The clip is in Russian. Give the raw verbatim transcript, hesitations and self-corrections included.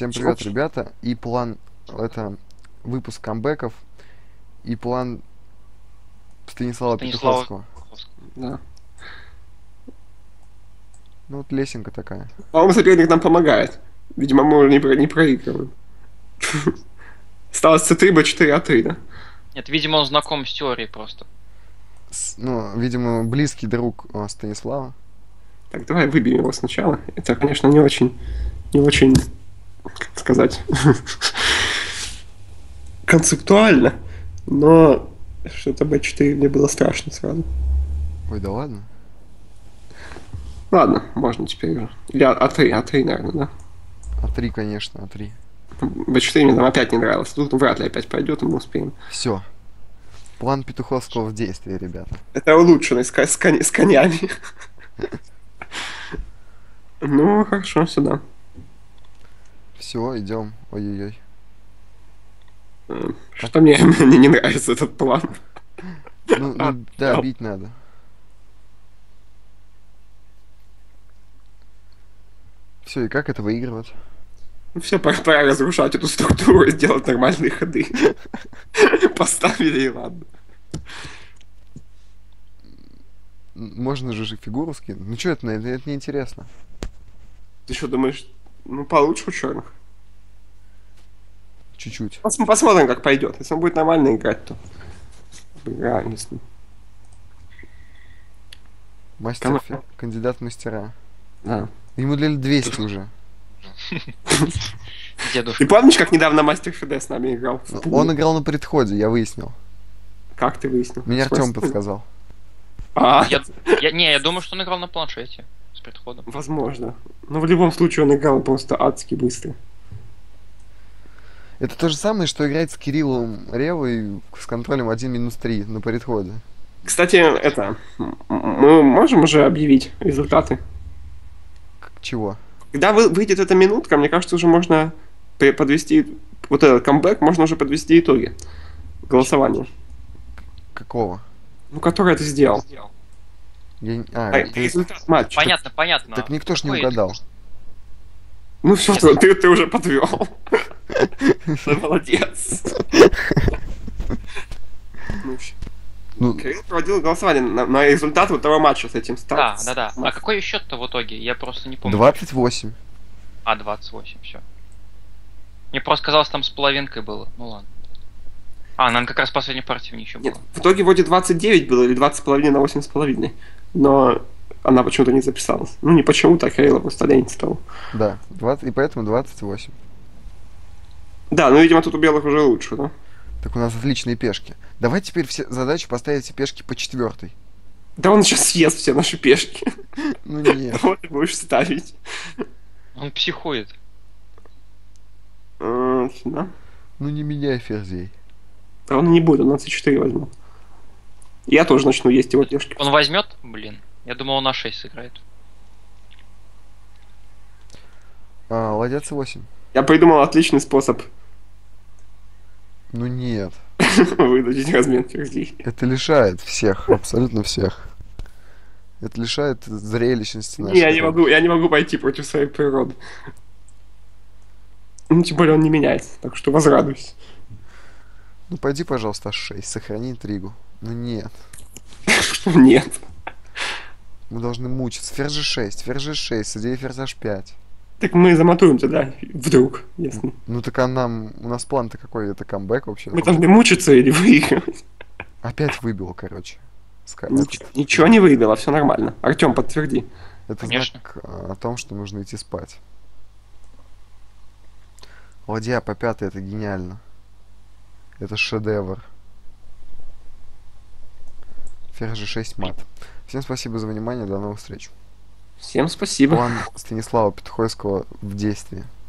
Всем привет, ребята. И план это выпуск камбэков и план Станислава Станислава. Петуховского. Да. Ну вот лесенка такая. По-моему, соперник нам помогает. Видимо, мы уже не, про- не проигрываем. Осталось С3, Б4, А3, да? Нет, видимо, он знаком с теорией просто. С- ну, видимо, близкий друг о, Станислава. Так, давай выберем его сначала. Это, конечно, не очень, не очень, как сказать, концептуально, но что-то Б4 мне было страшно сразу. Ой, да ладно. Ладно, можно теперь уже. Или А- А3, А3, наверное, да? А три, конечно, а три. Б4 мне там опять не нравилось. Тут вряд ли опять пойдет, и мы успеем. Все. План Петуховского в действии, ребята. Это улучшенный с, ко- с коня- с конями. Ну, хорошо, сюда. Все, идем. Ой-ой-ой. Э, Что мне, мне не нравится этот план. Ну, А, ну да, а. бить надо. Все, и как это выигрывать? Все, пора, пора разрушать эту структуру и делать нормальные ходы. Поставили и ладно. М, Можно же же фигуру скинуть. Ну что это, это, это неинтересно. Ты что думаешь, ну получше у черных? Чуть-чуть. Пос- Посмотрим, как пойдет. Если он будет нормально играть, то играем, если... Мастер, Кому- фи- кандидат в мастера. Да. Ему дали двести уже. Дедушка. Ты помнишь, как недавно Мастер Фиде с нами играл? в Ну, пул? Он играл на предходе, я выяснил. Как ты выяснил? Мне В смысле? Артем подсказал. А, Я, я- не, я думаю, что он играл на планшете с предходом. возможно. Но в любом случае он играл просто адски быстро. Это то же самое, что играть с Кириллом Ревой с контролем один минус три на предходе. Кстати, это... м- Мы можем уже объявить результаты? К- Чего? Когда вы- выйдет эта минутка, мне кажется, уже можно при- подвести... Вот этот камбэк, можно уже подвести итоги голосования. Какого? Ну, который ты сделал. Я... не- А, А, то есть- результат матча. Понятно, понятно. Так никто ж не Какой- угадал. Ну все, ты, ты уже подвел. Ты молодец. Ну, щ- Ну, Кирилл проводил голосование на, на результат вот того матча с этим Да, стартом. да, да. А какой счет-то в итоге? Я просто не помню. двадцать восемь. А, двадцать восемь, все. Мне просто казалось, там с половинкой было. Ну ладно. А, нам как раз последняя партия еще Нет, была. в итоге вроде двадцать девять было, или двадцать с половиной на восемь с половиной. Но она почему-то не записалась. Ну, не почему-то, а Кирилла просто лень стал. Да, двадцать, и поэтому двадцать восемь. Да, ну, видимо, тут у белых уже лучше, да? Так у нас отличные пешки. Давай теперь все задачи поставить все пешки по четвертой. Да он сейчас съест все наши пешки. Ну нет. Вот ты будешь ставить. Он психует. Э, Да. Ну не меняй ферзей. А он и не будет, он на С четыре возьму. Я тоже начну есть его пешки. Он возьмет? Блин. Я думал, он на шесть сыграет. А, ладья С восемь. Я придумал отличный способ Ну нет. выдачить размен ферзей. Это лишает всех, абсолютно всех. Это лишает зрелищности Не, нашей. я не могу, я не могу пойти против своей природы. Ну, тем более он не меняется, так что возрадуйся. Ну пойди, пожалуйста, H шесть, сохрани интригу. Ну нет. Нет. Мы должны мучиться. Ферзь G шесть, ферзь G шесть, садей ферзь H пять. Так мы замотуем тогда, вдруг, если... Ну так а нам... У нас план-то какой? Это камбэк вообще? Мы должны мучиться или выигрывать. Опять выбил, короче. Ска- Ничего, этот- ничего не выбило, все нормально. Артем, подтверди. Это Конечно. знак а, о том, что нужно идти спать. Ладья по пятой, это гениально. Это шедевр. Ферзь G шесть мат. Всем спасибо за внимание, до новых встреч. Всем спасибо. План Станислава Петухойского в действии.